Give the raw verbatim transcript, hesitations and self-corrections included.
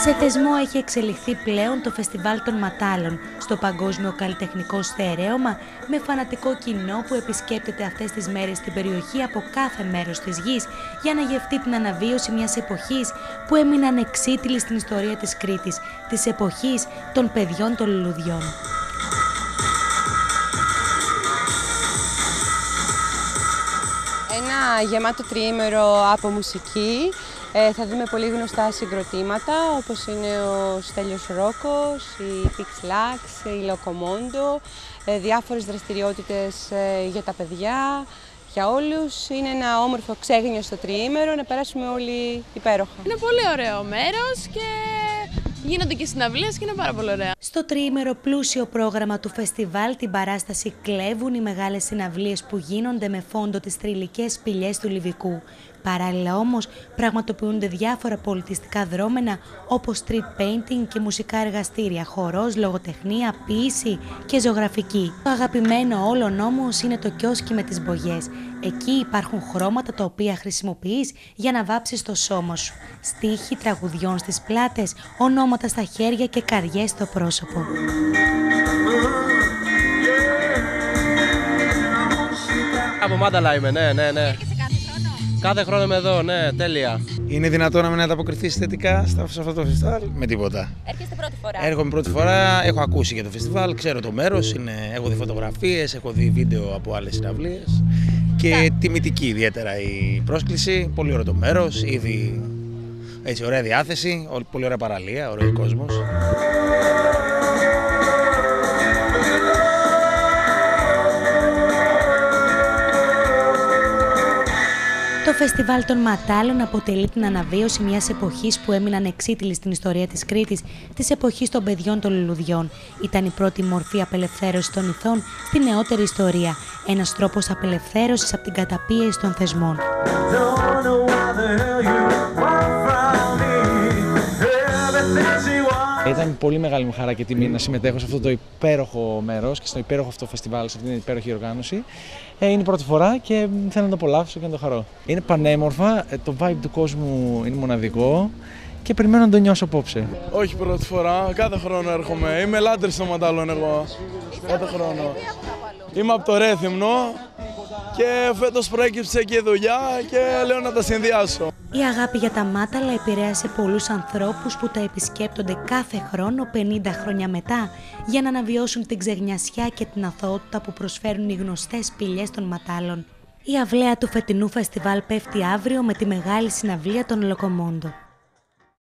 Σε θεσμό έχει εξελιχθεί πλέον το Φεστιβάλ των Ματάλων στο Παγκόσμιο Καλλιτεχνικό Στερέωμα, με φανατικό κοινό που επισκέπτεται αυτές τις μέρες στην περιοχή από κάθε μέρος της γης για να γευτεί την αναβίωση μιας εποχής που έμεινε ανεξίτηλη στην ιστορία της Κρήτης, της εποχής των παιδιών των λουλουδιών. Ένα γεμάτο τριήμερο από μουσική. Ε, θα δούμε πολύ γνωστά συγκροτήματα, όπως είναι ο Στέλιος Ρόκος, η Pixlax, η Locomondo, ε, διάφορες δραστηριότητες ε, για τα παιδιά, για όλους. Είναι ένα όμορφο ξέγνιωστο τριήμερο, να περάσουμε όλοι υπέροχα. Είναι πολύ ωραίο μέρος και γίνονται και συναυλίες και είναι πάρα πολύ ωραία. Στο τριήμερο πλούσιο πρόγραμμα του φεστιβάλ την παράσταση κλέβουν οι μεγάλες συναυλίες που γίνονται με φόντο τις θρυλικές σπηλιές του Λιβικού. Παράλληλα όμως πραγματοποιούνται διάφορα πολιτιστικά δρόμενα όπως street painting και μουσικά εργαστήρια, χορός, λογοτεχνία, ποίηση και ζωγραφική. Το αγαπημένο όλων όμως είναι το κιόσκι με τις μπογιές. Εκεί υπάρχουν χρώματα τα οποία χρησιμοποιείς για να βάψεις το σώμα σου. Στίχοι τραγουδιών στις πλάτες, ονόματα στα χέρια και καριές στο πρόσωπο. Από Μάνταλα είμαι, ναι, ναι, ναι. Κάθε χρόνο είμαι εδώ, ναι, τέλεια. Είναι δυνατόν να μην ανταποκριθείς θετικά σε αυτό το φεστιβάλ? Με τίποτα. Έρχεστε πρώτη φορά? Έρχομαι πρώτη φορά, έχω ακούσει για το φεστιβάλ, ξέρω το μέρος, είναι, έχω δει φωτογραφίες, έχω δει βίντεο από άλλες συναυλίες και yeah. τιμητική ιδιαίτερα η πρόσκληση, πολύ ωραίο το μέρος, ήδη έτσι, ωραία διάθεση, πολύ ωραία παραλία, ωραίος κόσμος. Το Φεστιβάλ των Ματάλων αποτελεί την αναβίωση μιας εποχής που έμεινε ανεξίτηλη στην ιστορία της Κρήτης, της εποχής των παιδιών των λουλουδιών. Ήταν η πρώτη μορφή απελευθέρωσης των ηθών στη νεότερη ιστορία, ένας τρόπος απελευθέρωσης από την καταπίεση των θεσμών. Ήταν πολύ μεγάλη μου χαρά και τιμή να συμμετέχω σε αυτό το υπέροχο μέρος και στο υπέροχο αυτό φεστιβάλ, σε αυτήν την υπέροχη οργάνωση. Ε, είναι η πρώτη φορά και θέλω να το απολαύσω και να το χαρώ. Είναι πανέμορφα, το vibe του κόσμου είναι μοναδικό και περιμένω να το νιώσω απόψε. Όχι πρώτη φορά, κάθε χρόνο έρχομαι. Είμαι λάτρης των Ματάλων εγώ. Κάθε χρόνο. Είμαι από το Ρέθυμνο και φέτος προέκυψε και η δουλειά και λέω να τα συνδυάσω. Η αγάπη για τα μάταλα επηρέασε πολλούς ανθρώπους που τα επισκέπτονται κάθε χρόνο πενήντα χρόνια μετά για να αναβιώσουν την ξεγνιασιά και την αθωότητα που προσφέρουν οι γνωστές σπηλιές των ματάλων. Η αυλαία του φετινού φεστιβάλ πέφτει αύριο με τη μεγάλη συναυλία των Locomondo.